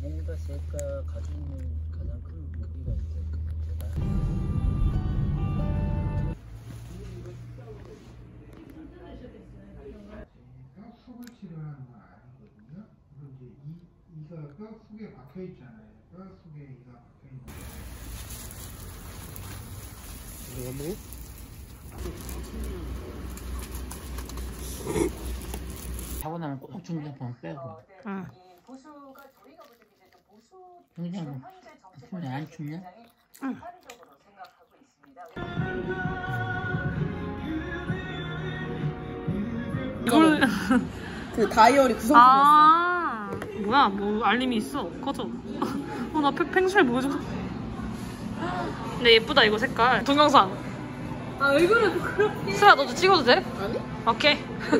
뭔가 셀까 가지고 있는 가장 큰 무기가 이제 뼈속을 치료하는 건 아니거든요. 그리고 이제 이가 뼈 속에 박혀 있잖아요. 뼈 속에 이가 박혀 있는. 이거 뭐? 하고 나면 꼭 중간판 빼고. 응. 중간판 춥냐 안 춥냐? 응. 이걸 그 다이어리 구성품 아 뭐야 뭐 알림이 있어 꺼져. 나 팽수에 보여줘. 근데 예쁘다 이거 색깔. 동영상. 아 얼굴을 그렇게. 수아 너도 찍어도 돼? 아니? 오케이.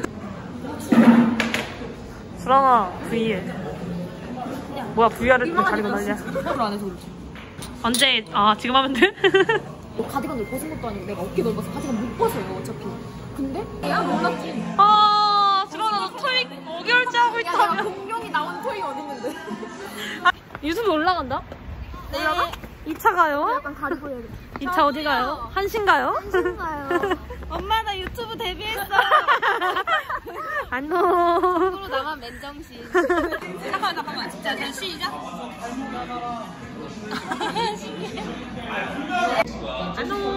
불안아 V에. 뭐야 VR을 또 가리고 난리야. 안 해서 그렇지. 언제? 아 지금 하면 돼? 가디건을 벗은 것도 아니고 내가 어깨 넓어서 가디건 못 벗어 이거 어차피. 근데 야 몰랐지. 아 불안아 너 토익 5개월째 하고 있다며. 야 공룡이 나온 토이 어딨는데. 유튜브 올라간다? 네. 올라가? 2차 가요? 약간 가리고 해야겠다. 2차 어디 가요? 한신가요? 한신가요? 엄마 나 유튜브 데뷔했어. 안녕. 으로 나만 맨정신. 잠깐만 진짜 그냥 시작. 안녕.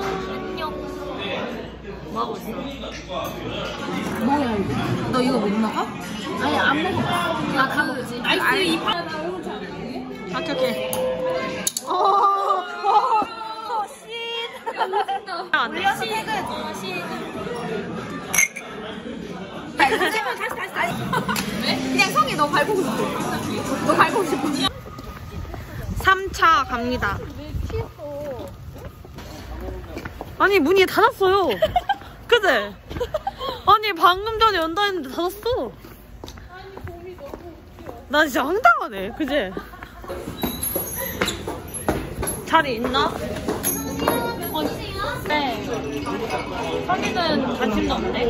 뭐 하고 있어? 뭐야 이거? 너 이거 못 먹어? 아니 안 먹어. 야 가보지. 아이스 이파. 오케이 오케이. 씨. 안 돼. 다시. 왜? 그냥 성이 너 밟고 싶어. 너 밟고 싶어. 3차 갑니다. 아니 문이 닫았어요. 그제? 아니 방금 전에 연다 했는데 닫았어. 나 진짜 황당하네. 그제? 자리 있나? 네. 성희는 관심도 없네.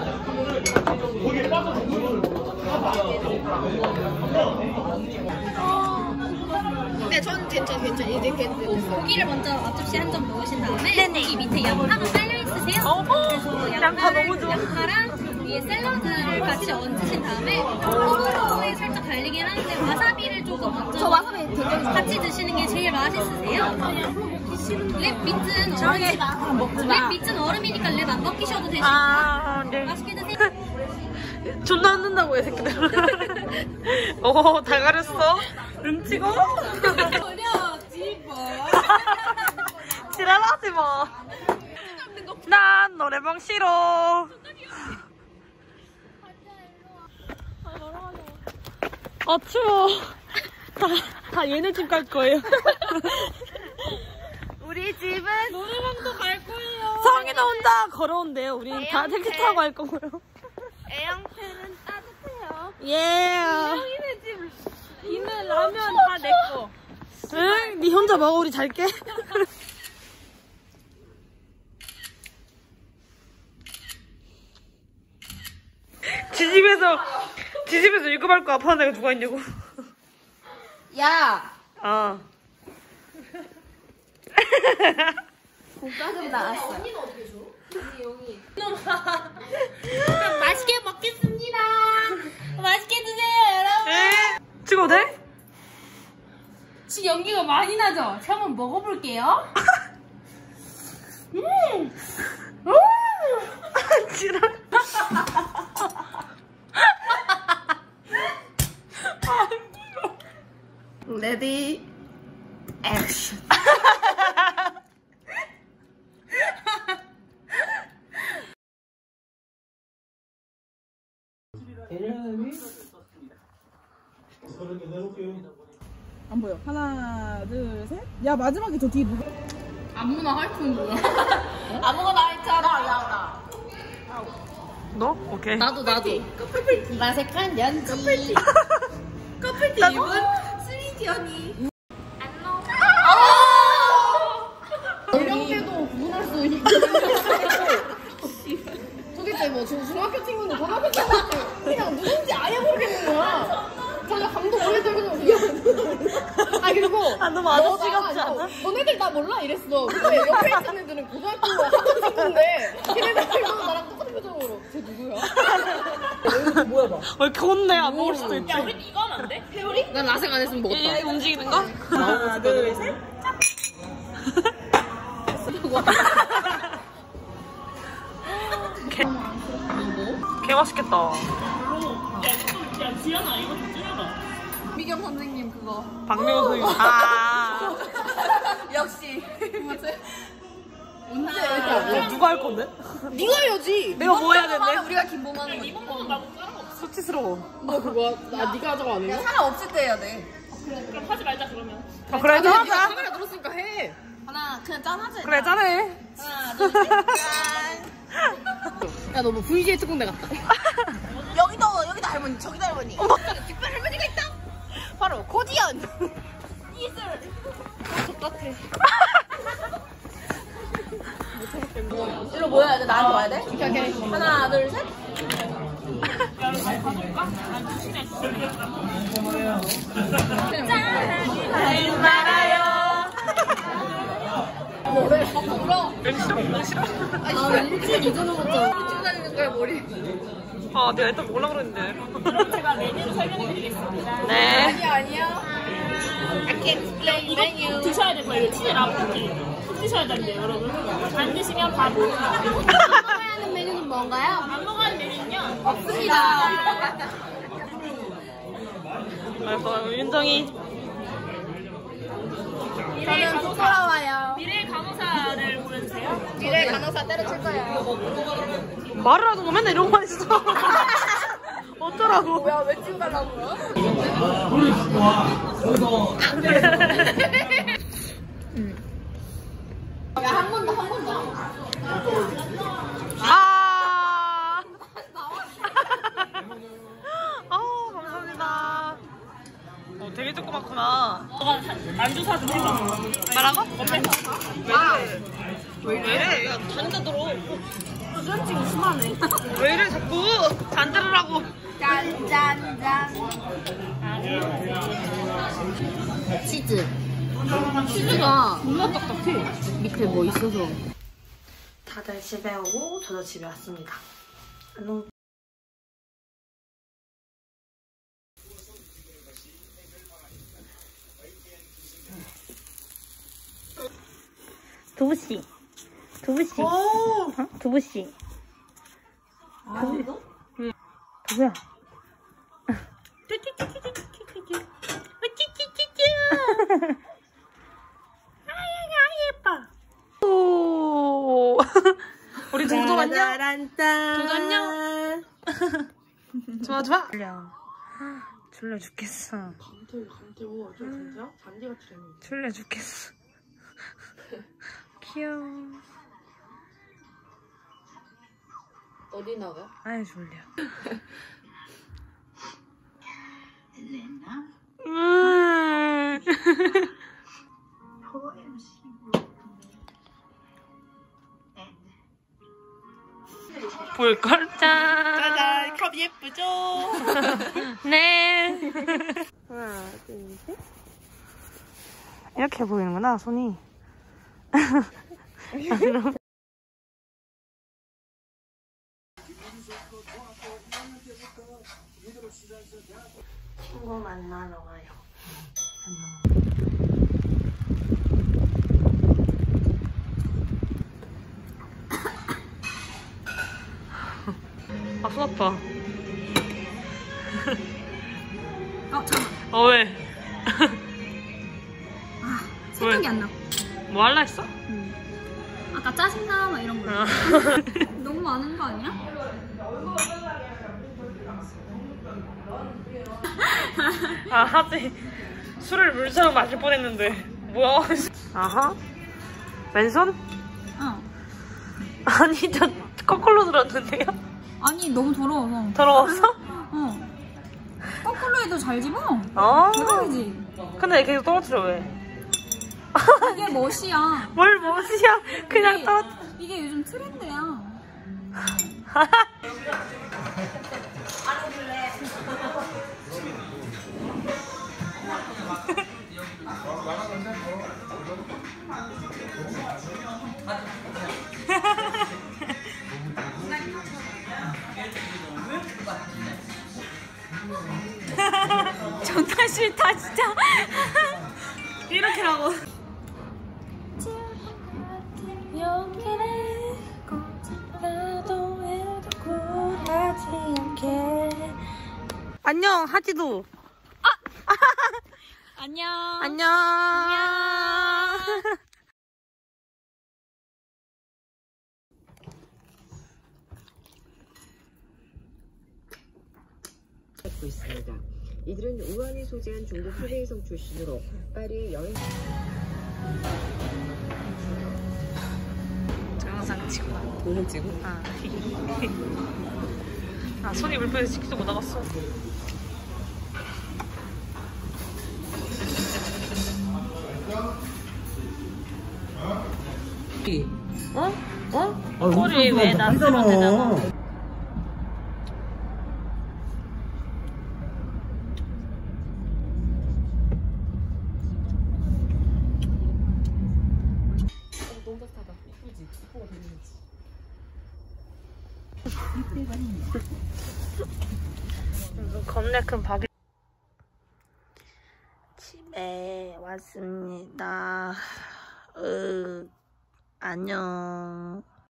네, 전 괜찮. 이제 괜찮. 고기를 먼저 앞접시 한 점 넣으신 다음에 고기 밑에 양파가 깔려 있으세요. 그래서 양파 너무 좋아. 양파랑 위에 샐러드를 같이 얹으신 다음에 호불호에 살짝 갈리긴 하는데 와사비를 조금 먼저 저 와사비 굉장히 같이 드시는 게 제일 맛있으세요. 랩 밑은 얼음이니까 랩 안 벗기셔도 되시고 네. 맛있게 드세요. 존나 흔든다고 해 새끼들. 오, 다 가렸어? 응치고? 지랄하지 마. 난 노래방 싫어. 아 추워. 다 얘네 집 갈 거예요. 우리 집은 노래방도 갈 거예요. 성이도 혼자 걸어온대요. 우리 다 택시 타고 갈 거고요. 애양패는 따뜻해요. 예. 성인의 집 있는 라면 다 내 거. 응? 니 혼자 먹어. 우리 잘게. 지집에서 일급할 거 아파하는 애가 누가 있냐고. 야, 아. 고가 좀 나왔어. 언니는 어떻게 줘? 언니 맛있게 먹겠습니다. 맛있게 드세요 여러분. 찍어도 돼? 지금 연기가 많이 나죠? 제가 한번 먹어볼게요. 지랄. 레디 액션. 안 보여. 하나, 둘, 셋. 야 마지막에 저 뒤에 누구? 아무나 할 줄 뭐야? 아무거나 했잖아. 야 나. 너? 오케이. 나도. 커플티. 마색한 연지. 커플티 입은 스위티 언니. 연령대도 구분할 수 있는. 도대체 뭐 지금 중학교 친구는 고등학교 친구인지 그냥 누군지 아예 모르겠는 거야. 전혀 감정 아무도 모르겠다면서 아 그리고 아, 너무 아저씨 같지 너 않아? 너네들 나 몰라 이랬어. 근데 옆에 있는 애들은 고등학교 학원 친구인데 걔네들도 나랑 똑같은 표정으로 쟤 누구야? 왜 이렇게 혼내? 안 먹을 수도 있지. 우리 이거 하면 안 돼? 회오리? 난 라생 안 했으면 먹었다. 이 움직이는 거? 하나, 둘, 셋. 개 맛있겠다. 야, 지연아, 이거 좀 줄여봐. 미경 선생님 그거. 박미호 선생님. 아. 역시. 맞지? 언제 야, 이렇게 누가 할 건데? 네가 해야지. 내가 뭐 해야 되는데? 우리가 김보만은 거. 이번만 말고 다른 거 없어. 수치스러워. 너 그거 네가 하자고 안 해? 사람 없을 때 해야 돼. 그럼 하지 말자, 그러면. 아, 그래, 네가 하자. 카메라 들었으니까 해. 하나 그냥 짠하지. 그래, 짠해. 하나 둘 셋. 짠. 야 너 뭐 VJ 특공대 같다. 여기도 할머니 저기도 할머니. 어머 특별 할머니가 있다. 바로 고지연. 이슬. 똑같아. 일로 모여야 돼. 나한테 와야 돼. 오케이. 하나 둘 셋. 잘 말아요. 뭐래? 울어. 난 싫어. 아 일주일 늦어서 먹자. 찍고 다니는 거야 머리. 아, 내가 일단 먹으려고 그랬는데. 그럼 제가 메뉴를 설명해드리겠습니다. 네. 아니야. I can't explain menu. 드셔야 될 거예요. 치즈 라볶이. 꼭 드셔야 된대요, 여러분. 안 드시면 다 모르는 거예요. 먹어야 하는 메뉴는 뭔가요? 안 먹어야 하는 메뉴는요? 없습니다. 아이고, 윤정이. 저는 부끄러워요. 미래 간호사를 보여주세요. 미래 간호사 때려칠 거예요. 말을 하던 거 맨날 이러고만 있어. 어쩌라고. 뭐야 왜 찍어달라고 그러? 야한 번 더. 아. 감사합니다. 되게 조그맣구나. 너가 안주 사준 해봐. 뭐라고? 왜 왜 이래? 야, 잔다 들어. 수전증이 심하네. 왜 이래, 자꾸. 잔 들으라고. 짠짠짠. 치즈. 치즈가 존나 딱딱해. 밑에 뭐 있어서. 다들 집에 오고 저도 집에 왔습니다. 안녕. 두부씨. 두부씨. 오! 두부씨. 이거? 누구야? 오. 우리 동동 안녕. 동동 안녕. 좋아 좋아. 졸려 죽겠어. 감태워. 저 감태야? 잔디같이 생긴. 졸려 죽겠어. 귀여워. 어디 나가? 아이 졸려. 볼걸? 짠! 컵 예쁘죠? 네. 하나, 둘, 셋. 이렇게 보이는구나, 손이. 친구 만나러 가요. 아, 손 아파. 잠깐만. 왜? 생각이 안 나. 뭐 할라 했어? 아까 짜증나 막 이런 거. 너무 많은 거 아니야? 아, 하지. 술을 물처럼 마실 뻔했는데. 뭐야? 아하. 왼손? 어. 아니, 저 거꾸로 들었는데요? 아니 너무 더러워서. 더러웠어? 어. 거꾸로 해도 잘 집어. 어. 대박이지. 근데 계속 떨어뜨려, 왜? 이게 멋이야. 뭘 멋이야. 그냥 떨어뜨려. 이게 요즘 트렌드야. 존나 싫다 진짜. 이렇게라고. 안녕 하지도. 안녕. 안녕. 받고 있습니다. 이들은 우한이 소재한 중국 후베이성 출신으로 파리에 여행. 영상 찍고. 동영 찍고. 아 손이 불편해서 찍지도 못 나갔어. 꼬리 왜 낯으로 되잖아. 겁내 큰 박이. 집에 왔습니다. 안녕.